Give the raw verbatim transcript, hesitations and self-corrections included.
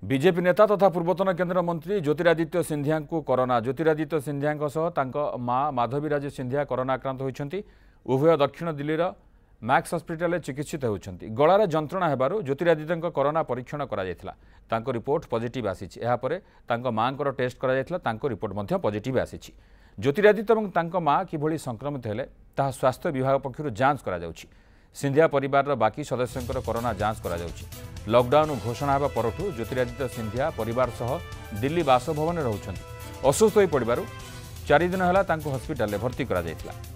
BJP नेता तथा पूर्वतन केंद्र मंत्री ज्योतिरादित्य सिंधिया को कोरोना ज्योतिरादित्य सिंधिया सह मां माधवीराज सिंधिया कोरोना आक्रांत होती। उभय दक्षिण दिल्लीर मैक्स हॉस्पिटल चिकित्सित होती। गलार जंत्रणा हेबारु ज्योतिरादित्य कोरोना परीक्षण करा रिपोर्ट पॉजिटिव आसी। मां टेस्ट करा रिपोर्ट पॉजिटिव आसी। ज्योतिरादित्य और मां किभली संक्रमित हेले ताहा स्वास्थ्य विभाग पक्षरु जांच करा जाउछि। सिंधिया परिवार बाकी सदस्यों कोरोना जांच करा जाउछि। लॉकडाउन घोषणा होगा परठू ज्योतिरादित्य सिंधिया परिवार सह दिल्ली बासभवन रहउछन्ति। असुस्थ होई पड़िबारु चारि दिन हला तांको हॉस्पिटल भर्ती करा जायतिला।